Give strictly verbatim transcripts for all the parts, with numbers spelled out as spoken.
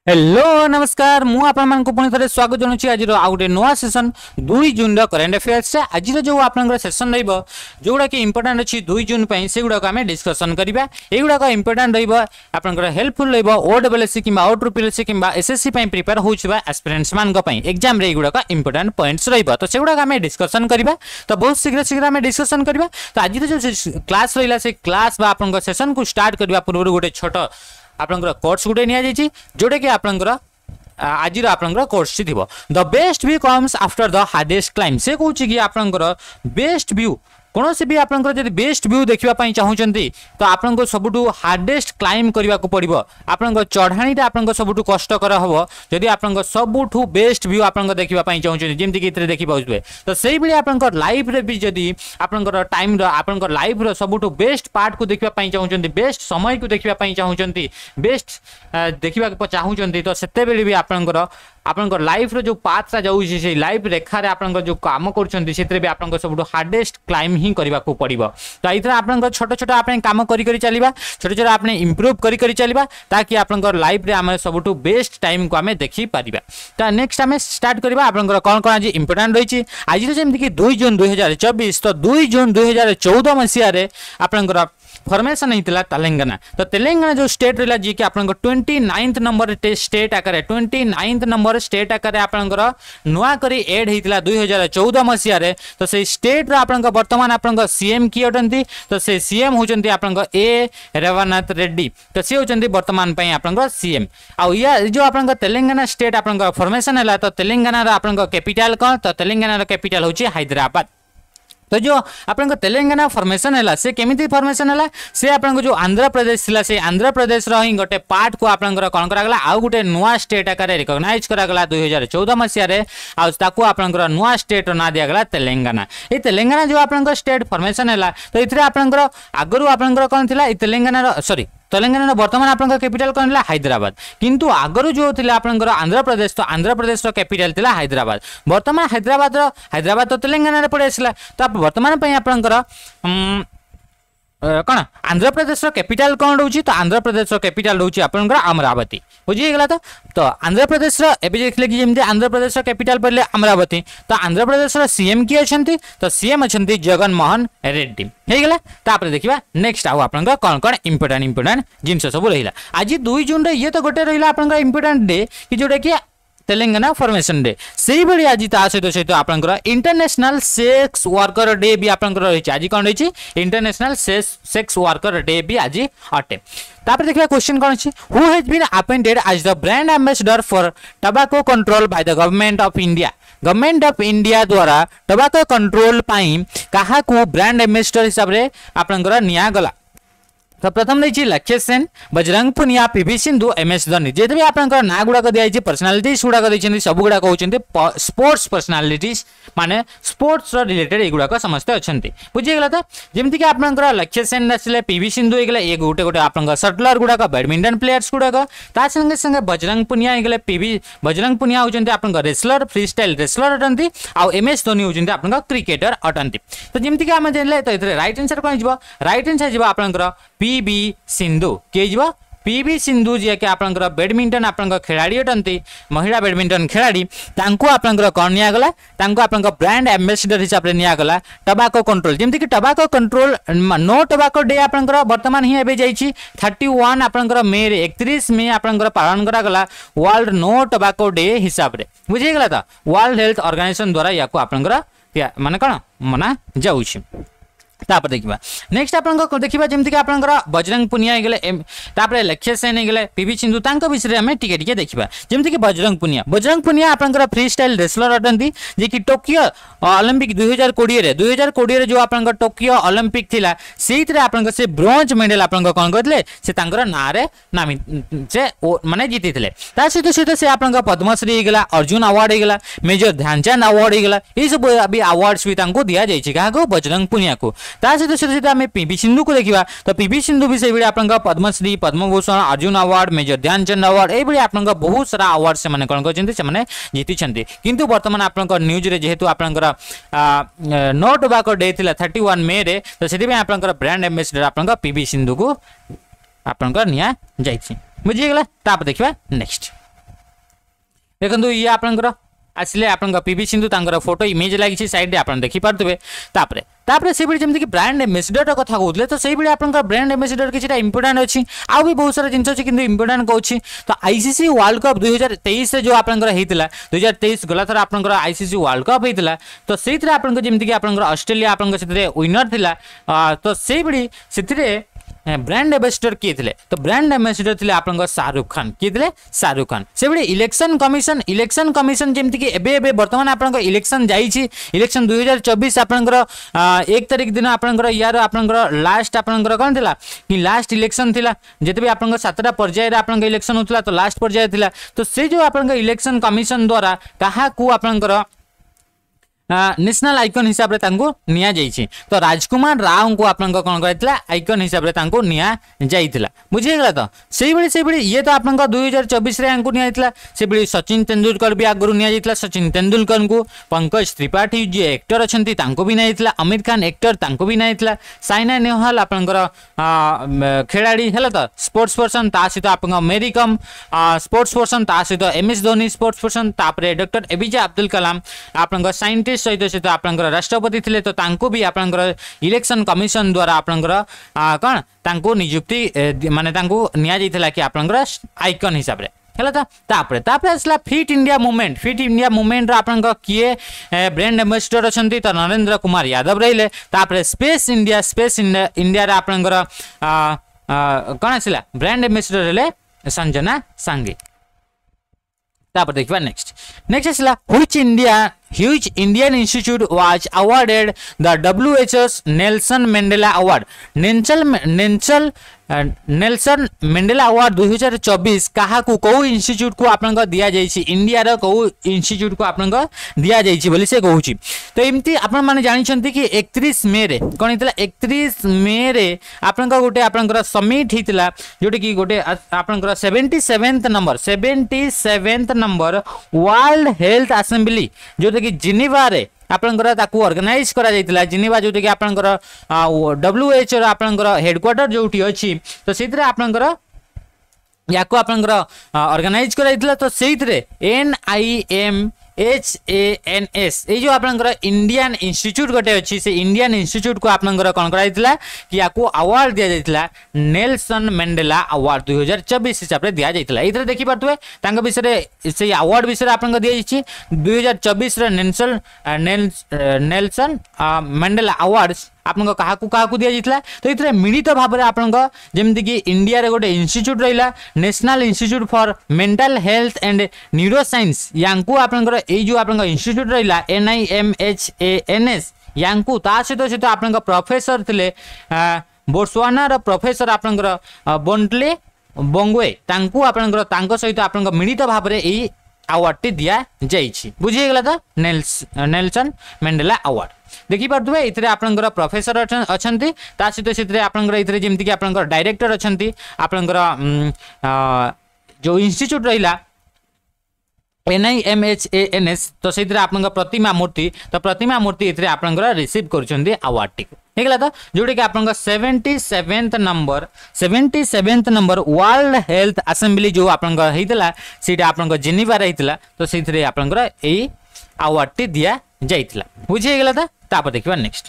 Hello नमस्कार मु आपण मानक पुणी थरे स्वागत जनाउछि आज आउ गोटे नुआ सेशन दुई जून रो करंट अफेयर्स से आज जो आपनकर सेशन रहइबो जोडा कि इंपोर्टेंट अछि दुई जून पई सेगुडा को हमें डिस्कशन करिबा एगुडा को इंपोर्टेंट रहइबो आपनकर हेल्पफुल रहइबो ओडब्ल्यूएससी किबा आउटरपीएलसी किबा एसएससी पई प्रिपेयर होउछबा एस्पिरेंट्स मान को पई एग्जाम रे एगुडा को इंपोर्टेंट पॉइंट्स रहइबो तो सेगुडा को हमें डिस्कशन करिबा तो बहुत शीघ्र शीघ्र हमें डिस्कशन करिबा तो आज जो क्लास रहिला से क्लास बा आपनकर सेशन को स्टार्ट करिबा पूर्व गोटे छोटो आपनकर कोर्स गुटे निया जायछि जोडे कि आपनकर आज आपनकर कोर्स थी the best view comes after the hardest climb से कहूँ कि आपनकर बेस्ट व्यू कौन से भी आपनकर जदि बेस्ट व्यू देखिबा पई चाहउचंती तो आपनको सबुटु हार्डेस्ट क्लाइंब करबा को पड़िबो आपनको चढ़ाणीटा आपनको सबुटु कष्टकर हबो जदि आपनको सबुठु बेस्ट व्यू आपनको देखिबा पई चाहउचंती जेमति कि इतरे देखि पाउबे तो सेही बेले आपनकर लाइफ रे भी जदि आपनकर टाइम रो आपनकर लाइफ रो सबुठु बेस्ट पार्ट को देखिबा पई चाहउचंती बेस्ट समय को देखिबा पई चाहउचंती बेस्ट देखिबा को चाहउचंती तो सेते बेले भी आपनकर आपनकर लाइफ रो जो पाथरा जाउछि से लाइफ रेखा रे आपनकर जो काम करछंती सेतरे भी आपनकर सबुठु हार्डेस्ट क्लाइंब ही करबा को पड़िबो तो इथरा आपनकर छोट छोट आपन काम करि करि चलिबा छोट छोट आपन इंप्रूव करि करि चलिबा ताकि आपनकर लाइफ रे हम सबुठु बेस्ट टाइम को हमें देखि परिबा तो नेक्स्ट हमें स्टार्ट करबा आपनकर कोन कोन आज इंपोर्टेंट रहिछि आज जेमति कि दो जून दो हज़ार चौबीस तो दो जून दो हज़ार चौदह मसिया रे आपनकर फॉर्मेशन होता तेलंगाना तो तेलंगाना जो स्टेट रहा जी कि आपन ट्वेंटी नाइन्थ नंबर स्टेट आकार ट्वेंटी नाइन्थ नंबर स्टेट आकार आपनकर नुआ करी एड होता दुई हजार चौदह मसीह तो से स्टेट आपन बर्तमान आपन सीएम किए अटंती तो से सीएम होचंती आपन ए रेवनाथ रेड्डी तो सी होचंती वर्तमान पई आपन सीएम आ या जो आपन तेलंगाना स्टेट आपन फॉर्मेशन है तो तेलंगाना आपन कैपिटल कौन तो तेलंगाना कैपिटल होची हैदराबाद तो जो आपन तेलंगाना फॉर्मेशन है से केमिति फॉर्मेशन है से आपन जो आंध्र प्रदेश थिला से आंध्र प्रदेश रो ही गोटे पार्ट को आपन कौन करागला आउ गोटे नुआ स्टेट आकार रिकॉग्नाइज करागला दो हज़ार चौदह मसिया रे आ ताको आपन नुआ स्टेट ना दिया गला तेलंगाना ए तेलंगाना जो आपन स्टेट फॉर्मेशन है तो इथरे आपन आगरु आपन कौन थिला तेलंगाना सॉरी तेलंगाना वर्तमान आपन कैपिटल कौन है हैदराबाद किंतु आगरु जो थिला आपन आंध्र प्रदेश तो आंध्र प्रदेश रो कैपिटल थिला हैदराबाद वर्तमान हैदराबाद रो हैदराबाद तो तेलंगाना रे पड़े आसला तो वर्तमान पई आपनकर कौन आंध्र प्रदेश कैपिटल कौन रोची तो आंध्र प्रदेश कैपिटल रोची आपनकर अमरावती बुझीगला तो तो आंध्र प्रदेश एबे देखले कि जेमते आंध्र प्रदेश कैपिटल पड़ले अमरावती तो आंध्र प्रदेश सीएम किए अछंती तो सीएम अछंती जगन मोहन रेड्डी हे गेला तापर देखिबा नेक्स्ट आउ आपनकर कोन कोन इंपोर्टेंट इंपोर्टेंट जिंस सब रहिला आज दो जून रे ये तो गोटे रहिला आपनकर इंपोर्टेंट डे कि जोटा कि तेलंगाना फॉर्मेशन डे से ही आज ता सहित सहित आपनकर इंटरनेशनल सेक्स वर्कर डे भी आपनकर रही आज कौन रही इंटरनेशनल सेक्स वर्कर डे भी आज अटे तापर देखिबा क्वेश्चन कौन अछि who has been appointed as the brand ambassador for tobacco control by the government of India government of India द्वारा टोबैको कंट्रोल पाई काहा को ब्रांड एम्बेसडर हिसाब रे आपनकर निया गला तो प्रथम रही लक्ष्य Sen Bajrang Punia PV Sindhu M S Dhoni जेते भी आपनकर ना गुडा दिया पर्सनालिटीज गुडा देछन सब गुडा होचंती स्पोर्ट्स पर्सनालिटीज माने स्पोर्ट्स रो रिलेटेड ए गुडा समस्त अछंती बुझी गेला तो जेमति कि आपनकर लक्ष्य सेन आसले पीवी सिंधु एगला ए गोटे गोटे आपनकर शटलर गुडा बैडमिंटन प्लेयर्स गुडा ता संगे संगे बजरंग पुनिया एगला पीवी बजरंग पुनिया होचंती आपनकर रेसलर फ्री स्टाइल रेसलर अटंती आ एम एस धोनी होचंती आपनकर क्रिकेटर अटंती तो जेमति कि हम जानले तो इथरे राइट आंसर कोन जिवो राइट आंसर जिवो आपनकर पीवी सिंधु के जीवा पीवी सिंधु जी के आपनकर बैडमिंटन आपनकर खिलाड़ी अटंती महिला बैडमिंटन खिलाड़ी तांको आपनकर कोन निया गला तांको आपनकर ब्रांड एम्बेसडर हिसाब रे निया गला टोबैको कंट्रोल जेमति कि tobacco control no tobacco day आपनकर वर्तमान ही एबे जाईची इकतीस आपनकर मे रे इकतीस मे आपनकर पालन करा गला वर्ल्ड नो टोबैको डे हिसाब रे बुझी गेला त वर्ल्ड हेल्थ ऑर्गेनाइजेशन द्वारा याको आपनकर माने कोन मना जाउची तापर देखिबा नेक्स्ट आपन देखिबा जेमति कि आपनकर बजरंग पुनिया गेले तापर लक्ष्य सेन गेले पीवी सिंधु तांको विषय रे हमें टिके टिके देखिबा जेमति कि बजरंग पुनिया बजरंग पुनिया आपनकर फ्री स्टाइल रेसलर अटंती जे कि टोक्यो ओलंपिक दो हज़ार बीस रे दो हज़ार बीस रे जो आपनकर टोक्यो ओलंपिक थिला सेइत रे आपनकर से ब्रोंज मेडल आपनकर कोन करले से तांकर ना रे नामी से माने जीतिथिले ता सहित सहित से आपनकर पद्मश्री गेला अर्जुन अवार्ड गेला मेजर ध्यानचंद अवार्ड गेला ई सब अभी अवार्ड्स भी तांको दिया जाईछि काहा को बजरंग पुनिया को ता सहित सहित आम पीवी सिंधु को देखा तो पीवी सिंधु भी से आप Padma Shri Padma Bhushan Arjun award major Dhyan Chand award ये आप बहुत सारा अवार्ड से कौन कर जीति किंतु बर्तमान आप न्यूज रे जेहेतु आप नो टोबैको डे थी थर्टी वन मे रे तो से आप ब्रांड एम्बेसडर आप पीवी सिंधु को आप निया बुझीगला ताप देखा नेक्स्ट देखो ये आपंकर आसिले आप पीवी सिंधु तांकर फोटो इमेज लगी साइड रे आप देखी पारे तापर तापर से जमी कि ब्रांड एम्बेसिडर कथा कहते तो सही आप ब्रांड एम्बेसिडर किसी इंपोर्टाट अच्छी आउ भी बहुत सारा जिन अच्छी कि इंपोर्टाट कौन तो आईसीसी वर्ल्ड कप दुई हजार तेईस जो आपंकर होता दुई हजार तेईस गला थर आपंकर आईसीसी वर्ल्ड कप होता तो से जमीक ऑस्ट्रेलिया आप विनर थिला तो से से ब्रांड एम्बेसिडर किए थे तो ब्रांड एम्बेसिडर थे आप शाहरुख खान किए थे शाहरुख खान से बड़े इलेक्शन कमिशन इलेक्शन कमिशन जमीक कि बर्तमान आप इलेक्शन जाइए इलेक्शन दुई हजार चौबीस आपंकर एक तारिख दिन आपंकर यार आपंकर लास्ट आपंकर कौन था कि लास्ट इलेक्शन थिला जिते भी आप सातटा पर्यायर आप इलेक्शन होता तो लास्ट पर्याय थिला तो से जो आप इलेक्शन कमिशन द्वारा क्या आपंकर नेशनल आइकन हिसाब से निया जाइए तो राजकुमार राव को आप कौन कर आइकन हिसाब से निया जाइला बुझीगला तो से बड़ी से बड़ी ये तो आप दुई हजार चौबीस निया से बड़ी सचिन तेंदुलकर भी आगु निया सचिन तेंदुलकर को पंकज त्रिपाठी जी एक्टर अच्छा भी निया आमिर खान एक्टर भी निया साइना नेहवाल आपंकर खेलाड़ी है तो स्पोर्ट्स पर्सन ता सहित आप मेरी कम स्पोर्ट्स पर्सन ता सहित M S Dhoni sports person तापर डॉक्टर एपीजे अब्दुल कलाम आप साइंटिस्ट सहित सहित आप राष्ट्रपति थे तो तांको भी आप इलेक्शन कमिशन द्वारा आपंकर कौन तांको नियुक्ति माने तांको निया जाइथिला कि आपंकर आइकन हिसाब रे है तो तापर तापर आसला fit India movement fit India movement आपंकर किए ब्रांड एम्बेसिडर अच्छा तो नरेंद्र कुमार यादव रहिले तापर स्पेस इंडिया स्पेस इंडिया आपंकर कौन आसला ब्रांड एम्बेसिडर हेले संजना सांगे तापर देखिबा नेक्स्ट नेक्स्ट आसला which India Huge Indian Institute was awarded the W H O's Nelson Mandela Award. Nelson Nelson Nelson Mandela award दुई हजार चौबीस क्या कौ इंस्टीट्यूट को आप दिया जाइए इंडिया रो कौ इंस्टीट्यूट को आप दिया जाइए बोली से कहूँ तो एमती आपण मैंने जानते कि इकतीस मे रे कौन होता इकतीस मे रे आप गोटे आप समिट होता जोटे कि गोटे आप seventy seventh number seventy seventh number world health assembly जो कि जिनेवा रे आपंकर ताकू ऑर्गेनाइज करा जाइतिला जिनेवा जोटे कि आपंकर डब्ल्यू एच ओ आपंकर हेडक्वार्टर जोटी अछि तो सेतरे आपंकर याको आपंकर ऑर्गेनाइज करा जाइतिला तो सेतरे N I M H A N S ये जो आपंकर इंडियन इंस्टीट्यूट गोटे अच्छी से इंडियन इंस्टीट्यूट को आपंकर कौन कराइतिला कि याको अवार्ड दिया जाइतिला नेल्सन मंडेला अवार्ड दुई हजार चौबीस हिसाब से दिया जाइतिला इधर देखि पारथुए तांका विषय से अवार्ड विषय आपंकर दिया जाइछि दुई हजार चौबीस रे नेल्सन नेल्सन मंडेला अवार्ड्स आपन क्या क्या दि जाता तो ये मिलित भाव में आपण जमीक कि इंडिया रे गोटे इंस्टीट्यूट रहा national institute for mental health and neuroscience यांकू आपंकर ये जो आप इंस्टीट्यूट रहा N I M H A N S यांकू ता सहित सहित आप प्रोफेसर थे बोट्सवाना रो प्रोफेसर आपंकर बोंटले बोंगवे तांकू आपंकर तांको सहित आप मिलित भाव में यही अवार्ड टी दिया जाइए बुझीगला तो नेल्स नेल्सन मंडेला अवार्ड देखी पारे ये आपंकर प्रोफेसर अच्छा ता सहित से आपंकर जमीक आप डायरेक्टर अच्छा आपंकर जो इंस्टीट्यूट रहा N I M H A N S तो से आपंकर प्रतिमा मूर्ति तो प्रतिमा मूर्ति ये आपंकर रिसीव कर अवार्ड टी होगा तो जोटे कि आप seventy seventh number seventy seventh number world health assembly जो आपंकर होता से आपंकर जिनेवा होता तो से आपंकर यही अवार्ड टी दिया जाइतिला बुझीगला तो तापर देखिबा next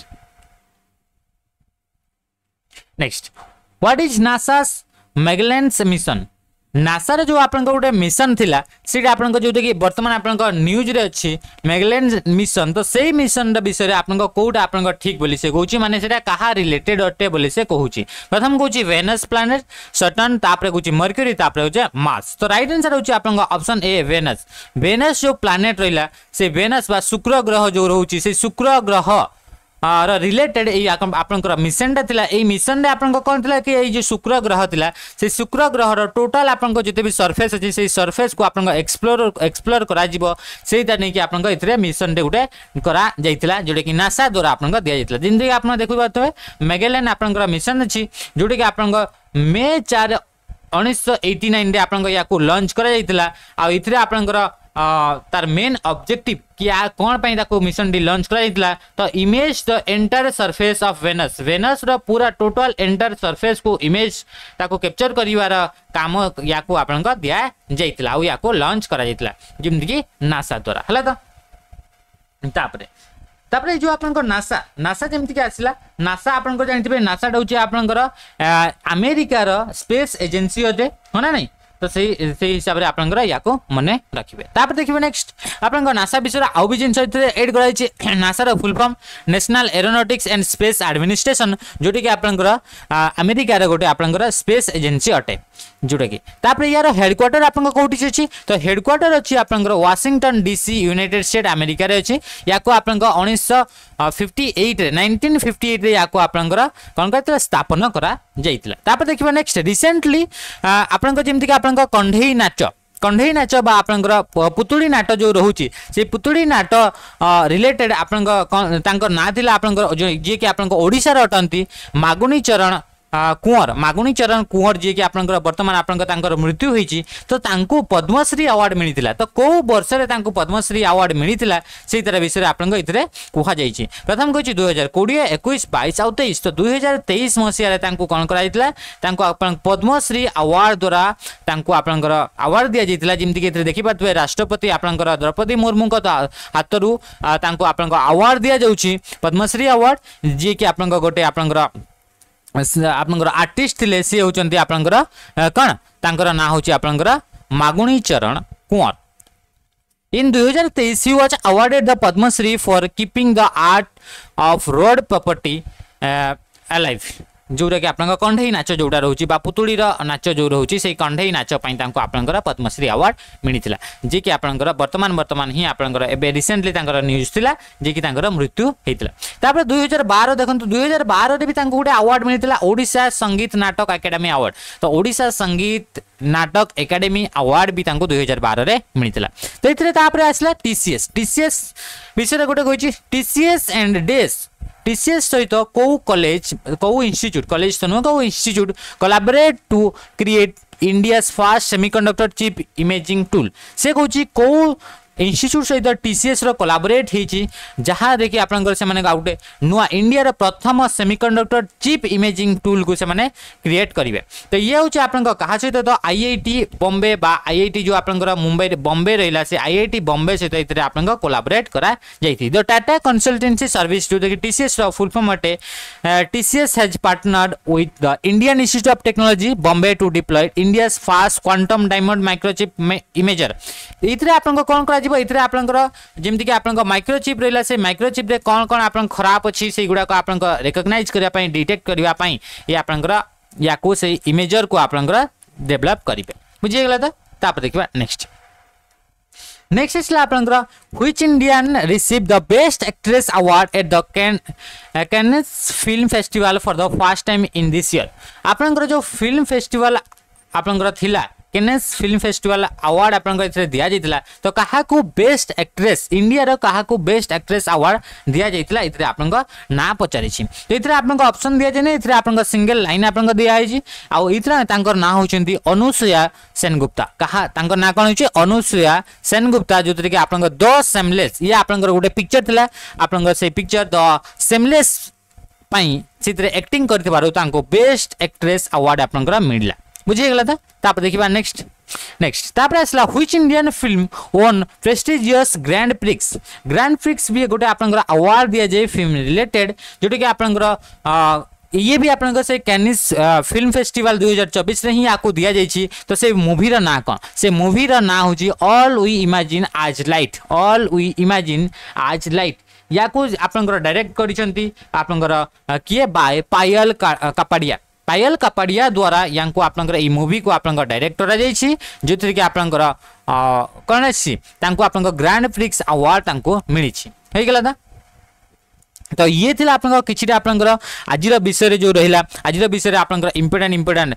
next what is NASA's Magellan's mission नासार जो आप गोटे मिशन थिला से जो कि बर्तमान आप न्यूज रे अच्छी मैगेलेन्स मिशन तो से मिशन विषय आप कौटा आप ठीक बोली से कहूँ माने से कहा रिलेटेड अटे बोली से कहूँ प्रथम कहूँ वेनस प्लैनेट सटर्न तापर कहूँ मर्क्यूरी तापर हो मार्स तो राइट आंसर होची आपन ऑप्शन ए वेनस वेनस जो प्लैनेट रहा से वेनस बा शुक्र ग्रह जो रोची से शुक्र ग्रह रिलेटेड आपंकर मिशन था ये मिशन आप कौन था कि ये जो शुक्र ग्रह था से शुक्र ग्रह टोटाल आप जिते भी सरफेस अच्छी से सरफेस को आप एक्सप्लोर एक्सप्लोर करा नहीं कि आप मिशन टे गोटे करा जोटा कि नासा द्वारा आप दि जाता जमीक आप देखिए मैगेलेन आपंकर मिशन अच्छी जोटा कि आप मे चार उन्नीस एटी नाइन आप लंच करा आपंकर तार मेन ऑब्जेक्टिव कि आ कोन पई ताको मिशन डी लॉन्च करा दिला तो image the entire surface of Venus Venus रो पूरा टोटल एंटायर सरफेस को इमेज ताको कैप्चर करिवार काम या को आपन को दिया जाइतला आ या को लॉन्च करा जाइतला जेम कि नासा द्वारा हला तो तापरे तापरे जो आपन को नासा नासा जेमति कि आसिला नासा आपन को जानथिबे नासा डौची आपन को अमेरिका रो स्पेस एजेंसी अटे होना नहीं तो से से हिसाब रे आपन को या को मने रखिबे तापर देखिबे नेक्स्ट आपन को नासा विषय आउ भी जिंस ऐड कराई छि नासा रो full form national aeronautics and space administration जोटी कि आपन को अमेरिका रो गोटे आपन को स्पेस एजेंसी अटे जोटा कि तापर यार हेडक्वार्टर आपन को कोठी अछि तो हेडक्वार्टर अछि आपन को Washington DC United State America रे अछि या को आपन को उन्नीस सौ अट्ठावन रे नाइनटीन फिफ्टी एट रे या को आपन को कोन कहते स्थापना करा जाइतला तापर देखिबा नेक्स्ट रिसेंटली आपन को जेमति कि आपन को कंढेई नाच कंढेई नाच बा आपनकर पुतुड़ी नाट जो रहउची से पुतुड़ी नाट रिलेटेड आपनकर तांकर ना थिला आपनकर जे कि आपनकर ओडिसा र अटंती मागुनी चरण कुंवर मागुनी चरण कुंवर जे कि आपनकर वर्तमान आपनकर तांकर मृत्यु होईची तो तांको पद्मश्री अवार्ड मिलितिला तो को वर्ष रे तांको पद्मश्री अवार्ड मिलितिला से तरह विषय आपनकर इतरे कुहा जाईची प्रथम कहची दो हज़ार बीस इक्कीस बाईस और तेईस तो दो हज़ार तेईस मसिया रे तांको कोन कराइतिला तांको आपन पद्मश्री अवार्ड द्वारा तांको आपनकर अवार्ड दिया जाइतिला जेमति कि इतरे देखि पातबे राष्ट्रपति आपनकर द्रौपदी मुर्मू को हातरू तांको आपनकर अवार्ड दिया जाउची पद्मश्री अवार्ड जे कि आपनकर गोटे आपनकर आपनकर आर्टिस्ट थिले से होचंती आपनकर कोन तांकर ना होची आपनकर मागुणी चरण कुंवर इन दो हज़ार तेईस he was awarded the Padma Shri for keeping the art of road property uh, alive जोरा कि आपन कंढेई नाच जोटा रहउची बा पुतुड़ी रो नाच जो रहउची से कंढेई नाच पई तांको आपनकर पद्मश्री अवार्ड मिलितिला जे कि आपनकर वर्तमान वर्तमान ही आपनकर एबे रिसेंटली तांकर न्यूज थिला जे कि तांकर मृत्यु हेतिला तापर दो हज़ार बारह देखंतु दो हज़ार बारह रे भी तांको गुटे अवार्ड मिलितिला ओडिसा संगीत नाटक एकेडमी अवार्ड तो ओडिसा संगीत नाटक एकेडमी अवार्ड भी तांको दो हज़ार बारह रे मिलितिला तो इतरे तापर आसला टीसीएस टीसीएस विषय गुटे कहछि टीसीएस एंड डेस टीसीएस सहित को कॉलेज को इंस्टीट्यूट कॉलेज तो नुह को institute collaborate to create India's fast semiconductor chip imaging tool से कहछि को इंस्टीट्यूट सहित टीसीएस रो कोलैबोरेट हेची जहां देखि आपनकर से माने गाउटे नुआ इंडिया रो प्रथम सेमीकंडक्टर चिप इमेजिंग टूल को से माने क्रिएट करिवे तो ये होची आपनकर कहा सहित तो आईआईटी बॉम्बे बा आईआईटी जो आपनकर मुंबई रे बॉम्बे रहला से आईआईटी बॉम्बे सहित इतरे आपनकर कोलैबोरेट करा जाईथि द टाटा कंसल्टेंसी सर्विस जो देखि टीसीएस रो फुल फॉर्म अटे TCS has partnered with the Indian institute of technology Bombay to deploy India's fast quantum diamond microchip imager इतरे आपनकर कोन करा इतरे आपनकर जेमति कि आपनकर माइक्रोचिप रहला से माइक्रोचिप रे कोन कोन आपन खराब अछि से गुडा को आपनकर रिकॉग्नाइज करिया पई डिटेक्ट करिया पई ये आपनकर या को से इमेजर को आपनकर डेवलप करिवे बुझि गेला त तापर देखबा नेक्स्ट नेक्स्ट इज आपनकर which Indian receive the best actress award at the Cannes Cannes film festival for the first time in this year आपनकर जो फिल्म फेस्टिवल आपनकर थिला कैनस फिल्म फेस्टिवल अवार्ड आपन को दिया जाइतिला तो कहा को बेस्ट एक्ट्रेस इंडिया रो कहा को बेस्ट एक्ट्रेस अवार्ड दिया जाइतिला इतरे आपन को ना पचारि छी तो इतरे आपन को ऑप्शन दिया जेने इतरे आपन को सिंगल लाइन आपन को दिया है जी आ इतरे तांकर ना होचंती अनुसुया सेनगुप्ता कहा तांकर ना कोन होची अनुसुया सेनगुप्ता जोतरे कि आपन को द सेमलेस ये आपन को गोटे पिक्चर थिला आपन को से पिक्चर द सेमलेस पई सितरे एक्टिंग करते बारो तांको बेस्ट एक्ट्रेस अवार्ड आपन को मिलला बुझे गेला था तापर देखिबा नेक्स्ट नेक्स्ट तापर असला which Indian film won prestigious grand prix grand prix भी गोटे आपनकर अवार्ड दिया जाय फिल्म रिलेटेड जोटे कि आपनकर ये भी आपन से कैनिस फिल्म फेस्टिवल दो हज़ार चौबीस रे ही आपको दिया जाइछि तो से मूवी रा ना कोन से मूवी रा ना होची All We Imagine as Light All We Imagine as Light या को आपनकर डायरेक्ट करिसंती आपनकर किए बाय पायल कपाडिया पायल कपाडिया द्वारा यांको आपनकर ई मूवी को आपनकर डायरेक्ट करा जाइछि जोथि कि आपनकर कनेसी तांको आपनकर ग्रैंड प्रिक्स अवार्ड तांको मिलिछि हे गेला ना तो ये थिला आपनकर किछिटा आपनकर आजिर विषय जो रहिला आजिर विषय आपनकर इंपोर्टेंट इंपोर्टेंट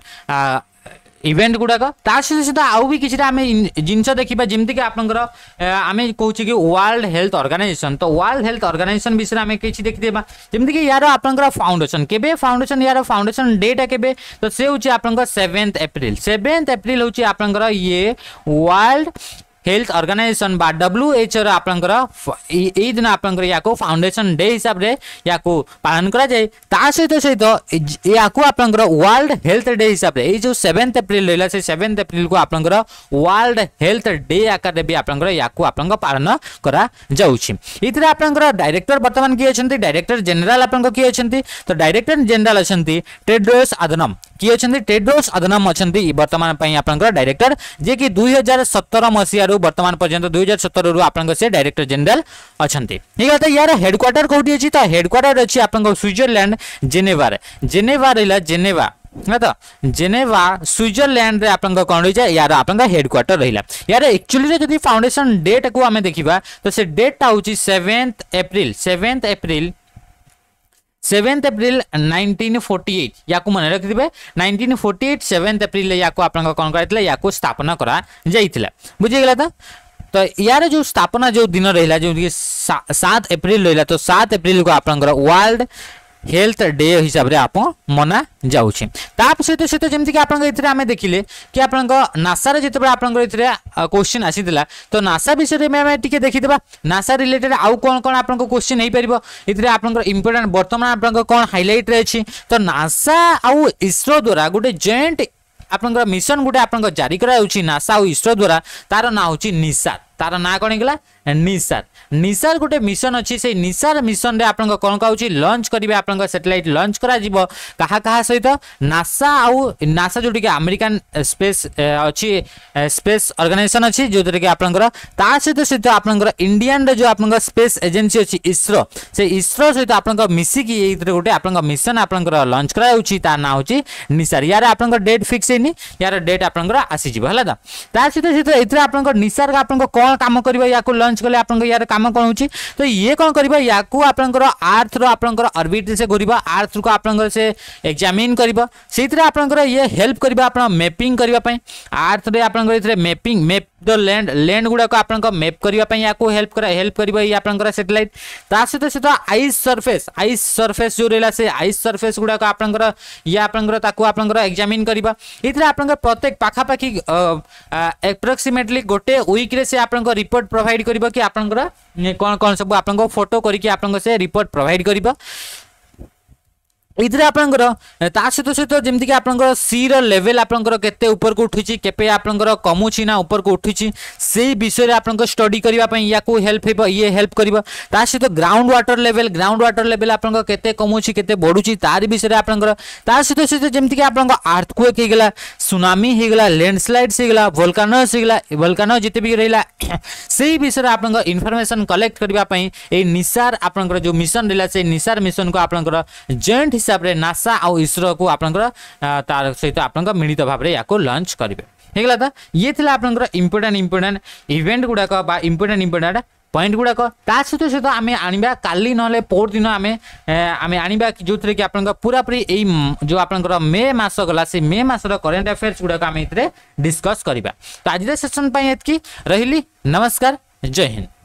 इवेंट गुडाक ता सहित आउ भी किछिटा आमे जिंस देखिबा जेमति कि आपनकर आमे कहूछि कि वर्ल्ड हेल्थ ऑर्गेनाइजेशन तो वर्ल्ड हेल्थ ऑर्गेनाइजेशन विषय आमे किछि देखि देबा जेमति कि यार आपनकर फाउंडेशन केबे फाउंडेशन यार फाउंडेशन डेट केबे तो से होछि आपनकर सातवें अप्रैल सातवें अप्रैल होछि आपनकर ये वर्ल्ड हेल्थ ऑर्गेनाइजेशन बा डब्ल्यूएचओ आपनकर ए दिन आपनकर याको फाउंडेशन डे हिसाब रे याको पालन करा जाय ता सहित सहित याको आपनकर वर्ल्ड हेल्थ डे हिसाब रे ए जो सेवेंथ अप्रैल रहला से सेवेंथ अप्रैल को आपनकर वर्ल्ड हेल्थ डे आकार रे भी आपनकर याको आपनकर पालन करा जाउछि। इतरे आपनकर डायरेक्टर वर्तमान की अछंती डायरेक्टर जनरल आपनकर की अछंती तो डायरेक्टर जनरल अछंती टेड्रोस अधनम की अछंती टेड्रोस अधनम अछंती वर्तमान पई आपनकर डायरेक्टर जे कि दो हज़ार सत्रह मसिया रु वर्तमान पर्यंत दो हज़ार सत्रह रु आपनकर से डायरेक्टर जनरल अछंती। ठीक है यार हेडक्वार्टर कोठी अछि त हेडक्वार्टर अछि आपनकर स्विट्जरलैंड जेनेवा रे जेनेवा रेला जेनेवा तो जेनेवा स्विट्जरलैंड रे आपनका कोन रही जाय यार आपनका हेडक्वार्टर रहिला यार एक्चुअली रे जदी फाउंडेशन डेट को हमें देखिबा तो से डेट ता होची seventh April seventh April seventh April nineteen forty eight याको मन रख दिबे nineteen forty eight seventh April याको आपनका कोन करथिला याको स्थापना करा जाइथिला बुझि गेला त तो यार जो स्थापना जो दिन रहिला जो सात अप्रैल रहिला तो सात अप्रैल को आपनका वर्ल्ड हेल्थ डे हिसाब रे आप मना जाउछि। ताप सहित सहित जेमति कि आपन इथरे हमें देखिले कि आपन नासा रे जेतबे आपन इथरे क्वेश्चन आसीदिला तो नासा विषय रे मैं टिके देखि देबा नासा रिलेटेड आउ कोन कोन आपन को क्वेश्चन हे परिबो इथरे आपन इंपोर्टेंट वर्तमान आपन कोन हाइलाइट रे अछि तो नासा आउ इसरो द्वारा गुटे जॉइंट आपन मिशन गुटे आपन जारी करा होछि नासा आउ इसरो द्वारा तार ना होछि निसार तार ना कोन गेला निसार निसार गोटे मिशन अच्छी से निसार मिशन रे आपन कोन कहउची लॉन्च करिवे आपन सैटेलाइट लॉन्च करा जिवो कहा कहा सहित नासा आउ नासा जोटी के अमेरिकन स्पेस अच्छी स्पेस ऑर्गेनाइजेशन अच्छी जो कि आपन ता सहित सहित आपन इंडियन रे जो आपन स्पेस एजेंसी अच्छी इसरो से इसरो सहित आपन मिसी की एथरे गोटे आपन मिशन आपन लॉन्च करा होची ता ना होची निसार यार आपन डेट फिक्स हेनी यार डेट आपन आसी जिवो हला ता सहित सहित एथरे आपन निसार आपन कोन काम करबा याको लॉन्च कले आपन यार काम कोन होची तो ये कोन करबा याको आपनकर अर्थ रो आपनकर ऑर्बिट से घुरिबा अर्थ को आपनकर से एग्जामिन करबा सेतरे आपनकर ये हेल्प करबा आपन मैपिंग करबा पई अर्थ रे आपनकर इथरे mapping map the land land गुडा को आपनकर मैप करबा पई याको हेल्प करा हेल्प करबा ये आपनकर सैटेलाइट ता सहित सहित आइस सरफेस आइस सरफेस जो रेला से आइस सरफेस गुडा को आपनकर ये आपनकर ताको आपनकर एग्जामिन करबा इथरे आपनकर प्रत्येक पाखा पाखी एप्रोक्सीमेटली गोटे वीक रे से आपनकर रिपोर्ट प्रोवाइड करबा कि आपनकर कौन कौन सब आपन फोटो करके आपन से रिपोर्ट प्रोवाइड करिबा इधर आपनकर ता सहित सहित जेमति कि आपनकर सी रो लेवल आपनकर केते ऊपर को उठुची केपे आपनकर कमुची ना ऊपर को उठुची से विषय रे आपनकर स्टडी करबा पई या को हेल्प हेबा ये हेल्प करबा ता सहित ground water level ground water level आपनकर केते कमुची केते बढ़ुची तार विषय रे आपनकर ता सहित सहित जेमति कि आपनकर अर्थक्वेक हे गेला सुनामी हे गेला लैंडस्लाइड हे गेला वोल्केनो हे गेला वोल्केनो जिते भी रहला से विषय रे आपनकर इंफॉर्मेशन कलेक्ट करबा पई ए निसार आपनकर जो मिशन रहला से निसार मिशन को आपनकर जॉइंट हिसाब रे नासा और इसरो को आपनकर तार सहित आपनकर मिलित भाव रे याको लॉन्च करिवे हेगला त ये थिला आपनकर इंपोर्टेंट इंपोर्टेंट इवेंट गुडा का बा इंपोर्टेंट इंपोर्टेंट पॉइंट गुडा को ता सहित सहित आमे आनिबा काली नले पोर दिन आमे आमे आनिबा जो थरे कि आपनकर पूरा पूरी एई जो आपनकर मे मास गला से मे मास रो करंट अफेयर्स गुडा का आमे इतरे डिस्कस करिबा तो आज रे सेशन पई एतकी रहिली नमस्कार जय हिंद।